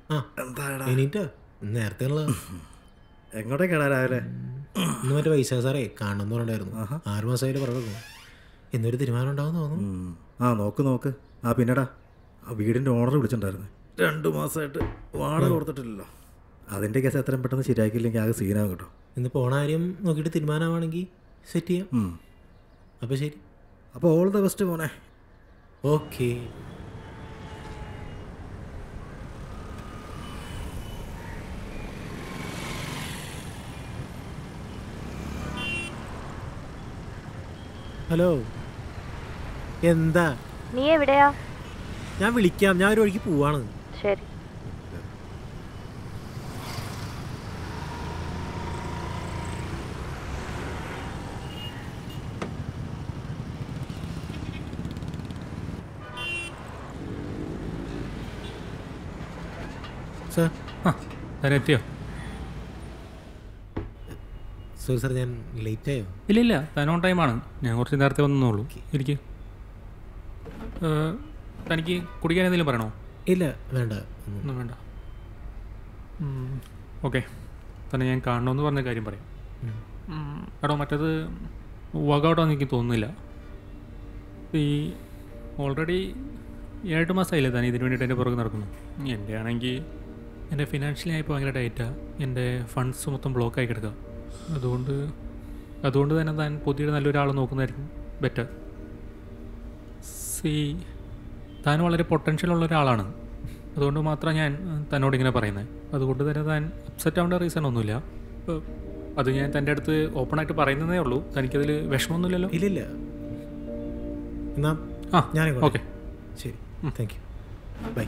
ആ എന്താടാ എണീറ്റാ നേരത്തെ എങ്ങോട്ടേക്കാടാ രാവിലെ? ഇന്ന് മറ്റേ വൈശാഖ സാറേ കാണണമെന്ന് പറഞ്ഞിട്ടുണ്ടായിരുന്നു. 6 മാസമായിട്ട് പറഞ്ഞു. ഇന്നൊരു തീരുമാനം ഉണ്ടാവും തോന്നുന്നു. ആ നോക്ക്. ആ പിന്നെടാ, ആ വീടിൻ്റെ ഓണർ വിളിച്ചിട്ടുണ്ടായിരുന്നു. 2 മാസമായിട്ട് വാടക കൊടുത്തിട്ടില്ലല്ലോ. അതിൻ്റെ കേസ് എത്രയും പെട്ടെന്ന് ശരിയാക്കിയില്ലെങ്കിൽ ആകെ സീനാകും കേട്ടോ. ഇന്ന് പോണ കാര്യം നോക്കിയിട്ട് തീരുമാനമാണെങ്കിൽ സെറ്റ് ചെയ്യാം. അപ്പോൾ ശരി. അപ്പോൾ ഓൾ ദ ബെസ്റ്റ് മോനെ. ഓക്കെ. ഹലോ, എന്താ? നീ എവിടെയാ? ഞാൻ വിളിക്കാം, ഞാൻ ഒരു വഴിക്ക് പോവാണ്. ശരി. സാർ എത്തിയോ? സോറി സാർ, ഞാൻ ലേറ്റ് ആയോ? ഇല്ല, താൻ ഓൺ ടൈമാണ്. ഞാൻ കുറച്ച് നേരത്തെ വന്നോളൂ. ഇരിക്ക്. തനിക്ക് കുടിക്കാൻ എന്തെങ്കിലും പറയണോ? ഇല്ല, വേണ്ട. ഒന്നും വേണ്ട. ഓക്കെ, തന്നെ ഞാൻ കാണണമെന്ന് പറഞ്ഞ കാര്യം പറയാം. എടോ, മറ്റേത് വർക്കൗട്ടാണെന്ന് എനിക്ക് തോന്നുന്നില്ല. ഈ ഓൾറെഡി 7 മാസമായില്ലേ താൻ ഇതിന് വേണ്ടിയിട്ട് എൻ്റെ പുറകെ നടക്കുന്നു. എൻ്റെ ആണെങ്കിൽ എൻ്റെ ഫിനാൻഷ്യലി ആയപ്പോൾ ഭയങ്കര ടൈറ്റാണ്. എൻ്റെ ഫണ്ട്സ് മൊത്തം ബ്ലോക്കായി കിടക്കുക. അതുകൊണ്ട് തന്നെ താൻ പുതിയ നല്ലൊരാൾ നോക്കുന്നതായിരിക്കും ബെറ്റർ. താൻ വളരെ പൊട്ടൻഷ്യൽ ഉള്ള ഒരാളാണ്. അതുകൊണ്ട് മാത്രമാണ് ഞാൻ തന്നോടിങ്ങനെ പറയുന്നത്. അതുകൊണ്ട് തന്നെ താൻ അപ്സെറ്റ് ആവേണ്ട റീസൺ ഒന്നുമില്ല. അത് ഞാൻ തൻ്റെ അടുത്ത് ഓപ്പണായിട്ട് പറയുന്നതേ ഉള്ളൂ. തനിക്കതിൽ വിഷമമൊന്നുമില്ലല്ലോ? ഇല്ല. എന്നാ ഞാൻ ഓക്കെ, ശരി, താങ്ക് യു, ബൈ.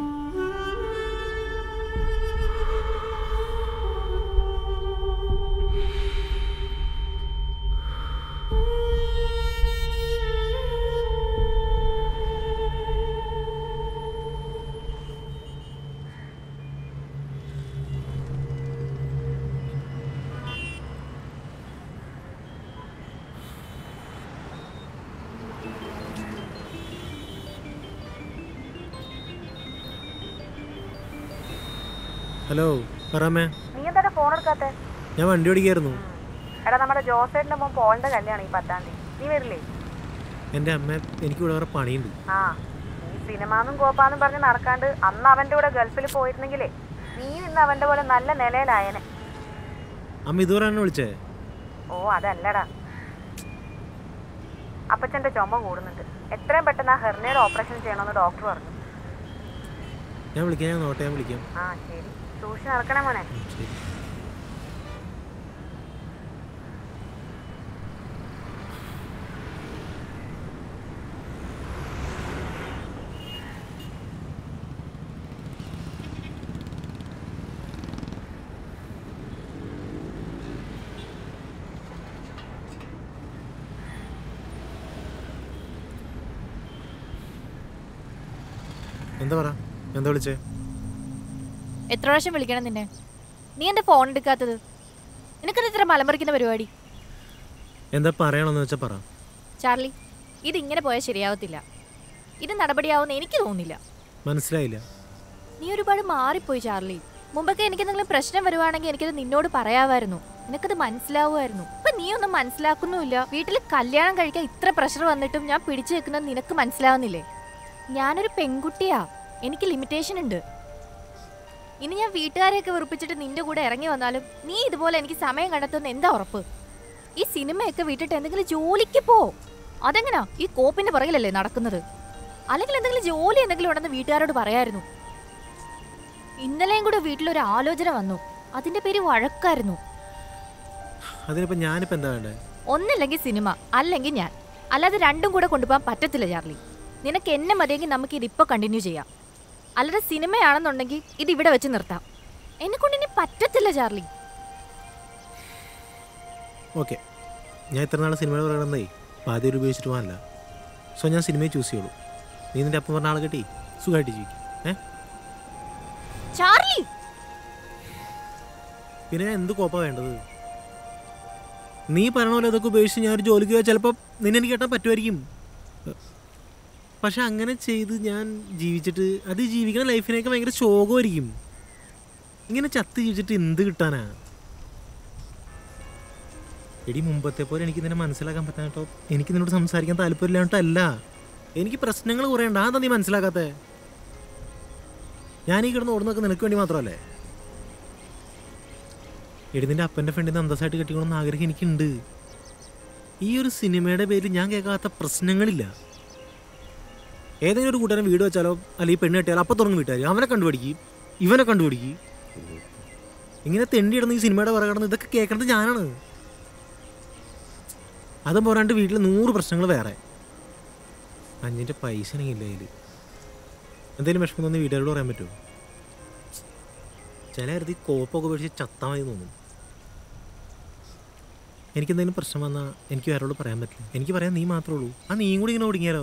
ഹലോ, പറയാമേ. നീ എന്താ ഫോൺ എടുക്കാത്തെ? ഞാൻ വണ്ടി ഓടിക്കായിരുന്നു. എടാ, നമ്മുടെ ജോസേട്ടൻ്റെ മോൻ പോളിന്റെ കല്യാണം ഈ 10-ാം തീയതി. നീ വരില്ലേ? എൻ്റെ അമ്മ, എനിക്ക് ഇവിടെ വേറെ പണിയുണ്ട്. നീ സിനിമാന്നും കോപ്പാന്നും പറഞ്ഞ് നടക്കാണ്ട് അന്ന് അവൻ്റെ കൂടെ ഗൾഫിൽ പോയിരുന്നെങ്കിലേ നീ ഇന്ന് അവൻ്റെ പോലെ നല്ല നിലയിലായനെ. അമ്മ ഇതുവരെ എന്നെ വിളിച്ചേ? ഓ അതല്ലടാ, അപ്പച്ചൻ്റെ ചുമ കൂടുന്നുണ്ട്. എത്രയും പെട്ടെന്ന് ആ ഹെർണിയുടെ ഓപ്പറേഷൻ ചെയ്യണമെന്ന് ഡോക്ടർ പറഞ്ഞു. ഞാൻ വിളിക്കാം, ഞാൻ നോട്ടെ, ഞാൻ വിളിക്കാം. ശരി, സൂക്ഷിച്ച് നടക്കണേ മോനെ. ശരി. എന്താ പറ, എന്താ വിളിച്ചേ? എത്ര പ്രാവശ്യം വിളിക്കണം നിന്നെ? നീ എൻ്റെ ഫോൺ എടുക്കാത്തത്? നിനക്കത് ഇത്ര മലമറിക്കുന്ന പരിപാടി? എന്താ പറയണമെന്ന് വെച്ചാൽ പറ. ചാർലി, ഇതിങ്ങനെ പോയാൽ ശരിയാവത്തില്ല. ഇത് നടപടിയാവുമെന്ന് എനിക്ക് തോന്നുന്നില്ല. മനസ്സിലായില്ല. നീ ഒരുപാട് മാറിപ്പോയി ചാർലി. മുമ്പൊക്കെ എനിക്ക് എന്തെങ്കിലും പ്രശ്നം വരുവാണെങ്കിൽ എനിക്കത് നിന്നോട് പറയാമായിരുന്നു, നിനക്കത് മനസ്സിലാവുമായിരുന്നു. ഇപ്പൊ നീ ഒന്നും മനസ്സിലാക്കുന്നുമില്ല. വീട്ടിൽ കല്യാണം കഴിക്കാൻ ഇത്ര പ്രഷർ വന്നിട്ടും ഞാൻ പിടിച്ചു വെക്കുന്നത് നിനക്ക് മനസ്സിലാവുന്നില്ലേ? ഞാനൊരു പെൺകുട്ടിയാ, എനിക്ക് ലിമിറ്റേഷൻ ഉണ്ട്. ഇനി ഞാൻ വീട്ടുകാരെയൊക്കെ വെറുപ്പിച്ചിട്ട് നിന്റെ കൂടെ ഇറങ്ങി വന്നാലും നീ ഇതുപോലെ എനിക്ക് സമയം കണ്ടെത്തുന്ന എന്താ ഉറപ്പ്? ഈ സിനിമയൊക്കെ വിട്ടിട്ട് എന്തെങ്കിലും ജോലിക്ക് പോ. അതെങ്ങനാ ഈ കോപ്പിന്റെ പുറകിലല്ലേ നടക്കുന്നത്? അല്ലെങ്കിൽ എന്തെങ്കിലും ജോലി എന്തെങ്കിലും ഉണ്ടെന്ന് വീട്ടുകാരോട് പറയായിരുന്നു. ഇന്നലെയും കൂടെ വീട്ടിലൊരു ആലോചന വന്നു, അതിന്റെ പേര് വഴക്കായിരുന്നു. അതിനിപ്പോ ഞാനിപ്പോ എന്താ വേണ്ടേ? ഒന്നില്ലെങ്കിൽ സിനിമ, അല്ലെങ്കിൽ ഞാൻ. അല്ലാതെ രണ്ടും കൂടെ കൊണ്ടുപോകാൻ പറ്റത്തില്ല ചാർലി. നിനക്ക് എന്നെ മതിയെങ്കിൽ നമുക്ക് ഇതിപ്പോൾ കണ്ടിന്യൂ ചെയ്യാം. അല്ലാതെ സിനിമയാണെന്നുണ്ടെങ്കിൽ ഇത് ഇവിടെ വെച്ച് നിർത്താം. എന്നെ കൊണ്ട് ഇനി പറ്റത്തില്ല ചാർലി. ഓക്കെ, ഞാൻ ഇത്ര നാൾ സിനിമ പറയണമെന്നേ പാതി ഉപയോഗിച്ചിട്ട് പോകാനല്ല. സോ ഞാൻ സിനിമയെ ചൂസ് ചെയ്യുള്ളൂ. നീ നിന്റെ അപ്പം പറഞ്ഞ ആളെ കെട്ടി സുഖമായിട്ട് ജീവിക്കും. ചാർലി, പിന്നെ എന്ത് കോപ്പാ വേണ്ടത്? നീ പറയണ പോലെ അതൊക്കെ ഉപയോഗിച്ച് ഞാൻ ഒരു ജോലിക്ക് പോയാൽ ചിലപ്പോൾ നിന്നെ എനിക്ക് കേട്ടാൽ പറ്റുമായിരിക്കും. പക്ഷെ അങ്ങനെ ചെയ്ത് ഞാൻ ജീവിച്ചിട്ട് അത് ജീവിക്കുന്ന ലൈഫിനൊക്കെ ഭയങ്കര ശോകമായിരിക്കും. ഇങ്ങനെ ചത്ത് ജീവിച്ചിട്ട് എന്ത് കിട്ടാനാ? എടി മുമ്പത്തെ പോലെ എനിക്ക് നിന്നെ മനസ്സിലാക്കാൻ പറ്റാട്ടോ. എനിക്ക് നിന്നോട് സംസാരിക്കാൻ താല്പര്യമില്ലാണ്ടല്ല. എനിക്ക് പ്രശ്നങ്ങൾ കുറേ ഉണ്ട്. അതെന്താ നീ മനസ്സിലാക്കാത്തേ? ഞാൻ ഈ കിടന്ന് ഓടുന്നൊക്കെ നിനക്ക് വേണ്ടി മാത്രമല്ലേ? എടി നിന്റെ അപ്പൻ്റെ ഫ്രണ്ടിന് അന്തസ്സായിട്ട് കെട്ടിക്കണമെന്ന് ആഗ്രഹം എനിക്കുണ്ട്. ഈ ഒരു സിനിമയുടെ പേരിൽ ഞാൻ കേൾക്കാത്ത പ്രശ്നങ്ങളില്ല. ഏതെങ്കിലും ഒരു കൂട്ടുകാരൻ വീട് വെച്ചാലോ അല്ലെങ്കിൽ പെണ്ണ് കെട്ടിയാലോ അപ്പം തുടങ്ങും വീട്ടുകാർ അവനെ കണ്ടുപിടിക്കും, ഇവനെ കണ്ടുപിടിക്കും. ഇങ്ങനെ തെണ്ടി ഇടുന്ന ഈ സിനിമയുടെ പുറകെ കിടന്ന് ഇതൊക്കെ കേൾക്കുന്നത് ഞാനാണ്. അതും പോരാണ്ട് വീട്ടിൽ 100 പ്രശ്നങ്ങൾ വേറെ. 5 പൈസ ഇല്ല അതിൽ. എന്തെങ്കിലും വിഷമം തോന്നി വീട്ടുകാരോട് പറയാൻ പറ്റുമോ? ചില കരുതി കോപ്പൊക്കെ പേടിച്ച് ചത്താൽ മതി തോന്നും. എനിക്കെന്തെങ്കിലും പ്രശ്നം വന്നാൽ എനിക്ക് വേറോട് പറയാൻ പറ്റില്ല. എനിക്ക് പറയാൻ നീ മാത്രമേ ഉള്ളൂ. ആ നീയും കൂടി ഇങ്ങനെ ഒടുങ്ങിയാലോ?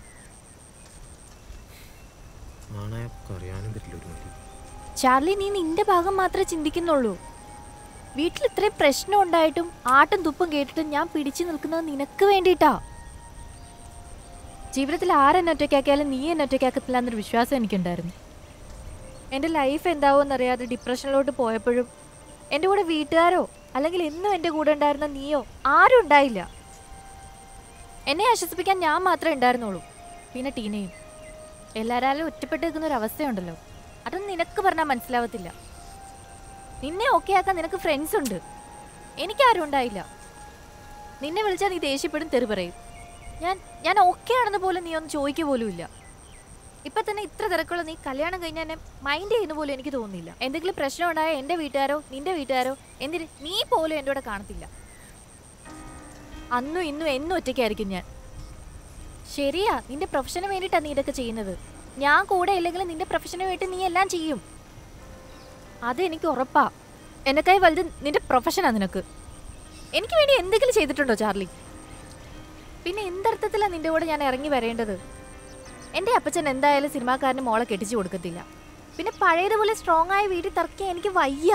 ആണെ അറിയാനും പറ്റില്ല ഒരു മതി. ചാർലി, നീ നിന്റെ ഭാഗം മാത്രമേ ചിന്തിക്കുന്നുള്ളൂ. വീട്ടിൽ ഇത്രയും പ്രശ്നം ഉണ്ടായിട്ടും ആട്ടും തുപ്പും കേട്ടിട്ടും ഞാൻ പിടിച്ചു നിൽക്കുന്നത് നിനക്ക് വേണ്ടിയിട്ടാ. ജീവിതത്തിൽ ആരെന്നെ ഒറ്റയ്ക്കാക്കിയാലും നീ എന്നെ ഒറ്റയ്ക്കാക്കത്തില്ല എന്നൊരു വിശ്വാസം എനിക്കുണ്ടായിരുന്നു. എൻ്റെ ലൈഫ് എന്താവുമെന്നറിയാതെ ഡിപ്രഷനിലോട്ട് പോയപ്പോഴും എൻ്റെ കൂടെ വീട്ടുകാരോ അല്ലെങ്കിൽ എന്നും എൻ്റെ കൂടെ ഉണ്ടായിരുന്ന നീയോ ആരും ഉണ്ടായില്ല. എന്നെ ആശ്വസിപ്പിക്കാൻ ഞാൻ മാത്രമേ ഉണ്ടായിരുന്നുള്ളൂ. പിന്നെ ടീനയും. എല്ലാവരും ഒറ്റപ്പെട്ട് നിൽക്കുന്ന ഒരു അവസ്ഥയുണ്ടല്ലോ, അതൊന്നും നിനക്ക് പറഞ്ഞാൽ മനസ്സിലാവത്തില്ല. നിന്നെ ഓക്കെ ആക്കാൻ നിനക്ക് ഫ്രണ്ട്സ് ഉണ്ട്, എനിക്കാരും ഉണ്ടായില്ല. നിന്നെ വിളിച്ചാൽ നീ ദേഷ്യപ്പെടും, തെറി പറയും. ഞാൻ ഓക്കെ ആണെന്ന് പോലും നീ ഒന്ന് ചോദിക്കുക പോലും ഇല്ല. ഇപ്പം തന്നെ ഇത്ര തിരക്കുള്ള നീ കല്യാണം കഴിഞ്ഞാൽ എന്നെ മൈൻഡ് ചെയ്യുന്ന പോലും എനിക്ക് തോന്നുന്നില്ല. എന്തെങ്കിലും പ്രശ്നം ഉണ്ടായാൽ എൻ്റെ വീട്ടുകാരോ നിന്റെ വീട്ടുകാരോ എന്തിന് നീ പോലും എൻ്റെ കൂടെ കാണത്തില്ല. അന്നും ഇന്നും എന്നും ഒറ്റയ്ക്കായിരിക്കും ഞാൻ. ശരിയാ, നിന്റെ പ്രൊഫഷന് വേണ്ടിയിട്ടാണ് നീ ഇതൊക്കെ ചെയ്യുന്നത്. ഞാൻ കൂടെ ഇല്ലെങ്കിലും നിന്റെ പ്രൊഫഷന് വേണ്ടി നീ എല്ലാം ചെയ്യും. അത് എനിക്ക് ഉറപ്പാ. എന്നെക്കായി വലുത് നിന്റെ പ്രൊഫഷനാ നിനക്ക്. എനിക്ക് വേണ്ടി എന്തെങ്കിലും ചെയ്തിട്ടുണ്ടോ ചാർലി? പിന്നെ എന്തർത്ഥത്തിലാണ് നിന്റെ കൂടെ ഞാൻ ഇറങ്ങി വരേണ്ടത്? എൻ്റെ അപ്പച്ചൻ എന്തായാലും സിനിമാക്കാരന് മോളെ കെട്ടിച്ചു കൊടുക്കത്തില്ല. പിന്നെ പഴയതുപോലെ സ്ട്രോങ് ആയി വീട്ടിൽ തറക്കാൻ എനിക്ക് വയ്യ.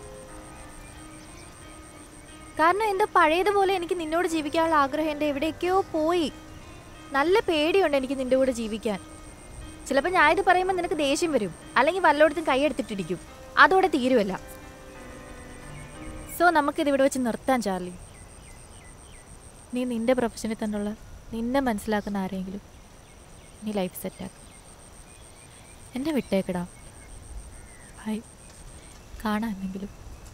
കാരണം എന്തോ പഴയതുപോലെ എനിക്ക് നിന്നോട് ജീവിക്കാനുള്ള ആഗ്രഹം എൻ്റെ എവിടേക്കോ പോയി. നല്ല പേടിയുണ്ട് എനിക്ക് നിന്റെ കൂടെ ജീവിക്കാൻ. ചിലപ്പോൾ ഞാൻ ഇത് പറയുമ്പോൾ നിനക്ക് ദേഷ്യം വരും, അല്ലെങ്കിൽ വല്ലയിടത്തും കൈയെടുത്തിട്ടിരിക്കും. അതോടെ തീരുമല്ല. സോ നമുക്കിതിവിടെ വെച്ച് നിർത്താൻ ചാർലി. നീ നിന്റെ പ്രൊഫഷനിൽ തന്നെയുള്ള നിന്നെ മനസ്സിലാക്കുന്ന ആരെങ്കിലും നീ ലൈഫ് സെറ്റാക്കും. എന്നെ വിട്ടേക്കടാ. ബൈ. കാണാം എന്നെങ്കിലും.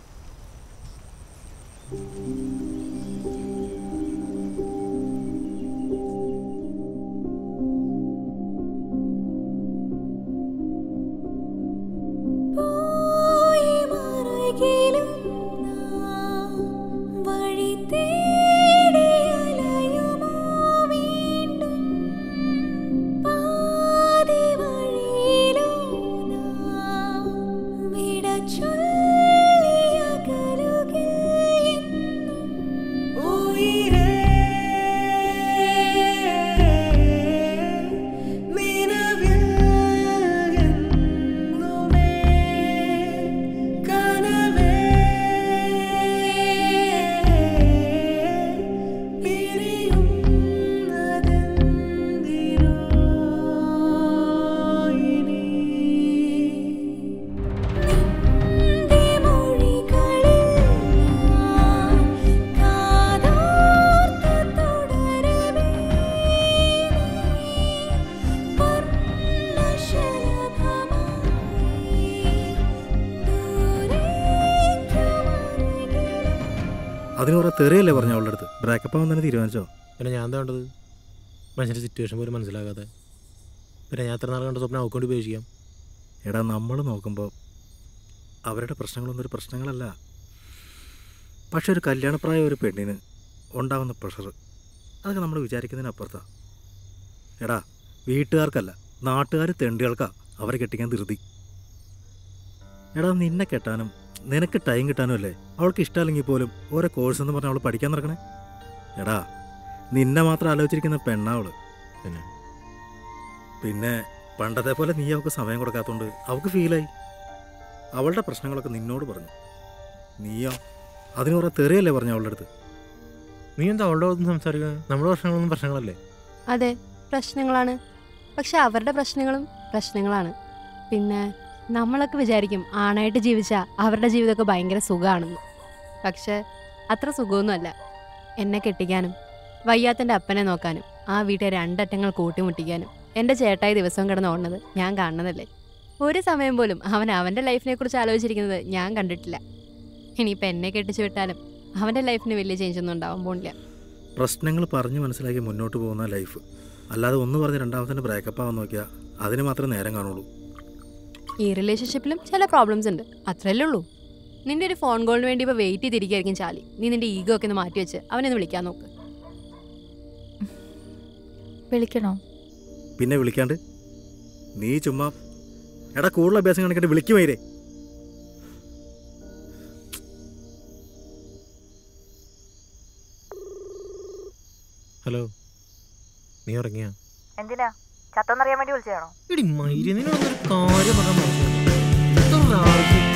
അതിന് കുറേ തെറിയല്ലേ പറഞ്ഞു അവളുടെ അടുത്ത്? ബ്രേക്കപ്പ് ആവാൻ തന്നെ തീരുമാനിച്ചോ? പിന്നെ ഞാൻ എന്താ വേണ്ടത്? മനുഷ്യൻ്റെ സിറ്റുവേഷൻ പോലും മനസ്സിലാകാതെ പിന്നെ ഞാൻ എത്ര നാൾ കണ്ട സ്വപ്നം അവക്കൊണ്ട് ഉപയോഗിക്കാം. എടാ, നമ്മൾ നോക്കുമ്പോൾ അവരുടെ പ്രശ്നങ്ങളൊന്നും ഒരു പ്രശ്നങ്ങളല്ല. പക്ഷെ ഒരു കല്യാണപ്രായ ഒരു പെണ്ണിന് ഉണ്ടാകുന്ന പ്രഷർ അതൊക്കെ നമ്മൾ വിചാരിക്കുന്നതിനപ്പുറത്താണ്. എടാ, വീട്ടുകാർക്കല്ല, നാട്ടുകാർ തെണ്ടികൾക്കാ അവരെ കെട്ടിക്കാൻ ധൃതി. എടാ, നിന്നെ കെട്ടാനും നിനക്ക് ടൈം കിട്ടാനും അല്ലേ അവൾക്ക് ഇഷ്ടമല്ലെങ്കിൽ പോലും ഓരോ കോഴ്സ് എന്ന് പറഞ്ഞാൽ അവൾ പഠിക്കാൻ നടക്കണേ. എടാ, നിന്നെ മാത്രം ആലോചിച്ചിരിക്കുന്ന പെണ്ണാവള്. പിന്നെ പണ്ടത്തെ പോലെ നീ അവൾക്ക് സമയം കൊടുക്കാത്തതുകൊണ്ട് അവൾക്ക് ഫീലായി. അവളുടെ പ്രശ്നങ്ങളൊക്കെ നിന്നോട് പറഞ്ഞു. നീയോ അതിന് കുറേ തെറിയല്ലേ പറഞ്ഞു അവളുടെ അടുത്ത്? നീ എന്താ അവളുടെ അടുത്ത് സംസാരിക്കുന്നത്? നമ്മുടെ പ്രശ്നങ്ങളൊന്നും പ്രശ്നങ്ങളല്ലേ? അതെ, പ്രശ്നങ്ങളാണ്. പക്ഷെ അവരുടെ പ്രശ്നങ്ങളും പ്രശ്നങ്ങളാണ്. പിന്നെ നമ്മളൊക്കെ വിചാരിക്കും ആണായിട്ട് ജീവിച്ചാൽ അവരുടെ ജീവിതമൊക്കെ ഭയങ്കര സുഖമാണെന്ന്. പക്ഷേ അത്ര സുഖമൊന്നുമല്ല. എന്നെ കെട്ടിക്കാനും വയ്യാത്തൻ്റെ അപ്പനെ നോക്കാനും ആ വീട്ടിലെ രണ്ടറ്റങ്ങൾ കൂട്ടിമുട്ടിക്കാനും എൻ്റെ ചേട്ടായി ദിവസവും കിടന്ന് ഓടുന്നത് ഞാൻ കാണുന്നതല്ലേ. ഒരു സമയം പോലും അവൻ അവൻ്റെ ലൈഫിനെ കുറിച്ച് ആലോചിച്ചിരിക്കുന്നത് ഞാൻ കണ്ടിട്ടില്ല. ഇനിയിപ്പോൾ എന്നെ കെട്ടിച്ചു വിട്ടാലും അവൻ്റെ ലൈഫിന് വലിയ ചേഞ്ച് ഒന്നും ഉണ്ടാവാൻ പോണില്ല. പ്രശ്നങ്ങൾ പറഞ്ഞ് മനസ്സിലാക്കി മുന്നോട്ട് പോകുന്ന ലൈഫ്. അല്ലാതെ ഒന്ന് പറഞ്ഞ് രണ്ടാമത്തെ ബ്രേക്കപ്പ് ആവാൻ നോക്കിയാൽ അതിന് മാത്രമേ നേരം കാണുള്ളൂ. ഈ റിലേഷൻഷിപ്പിലും ചില പ്രോബ്ലംസ് ഉണ്ട്, അത്രയല്ലേ ഉള്ളൂ. നിൻ്റെ ഒരു ഫോൺ കോളിന് വേണ്ടി ഇപ്പോൾ വെയിറ്റ് ചെയ്തിരിക്കുകയായിരിക്കും ചാലി. നീ നിൻ്റെ ഈഗോ ഒക്കെ ഒന്ന് മാറ്റി വെച്ച് അവനൊന്ന് വിളിക്കാൻ നോക്ക്. വിളിക്കണോ? പിന്നെ വിളിക്കാണ്ട് നീ ചുമ്മാ എടാ കൂടുതൽ അഭ്യാസം കണക്കിട്ട് വിളിക്കുമേരേ. ഹലോ, നീ ഉറങ്ങിയാ? എന്തിനാ? ചത്തെന്നറിയാൻ വേണ്ടി വിളിച്ചതാണോ? എടി മൈരി, നിന്നോടൊന്നൊരു കാര്യം പറഞ്ഞാൽ മനസ്സിലായി.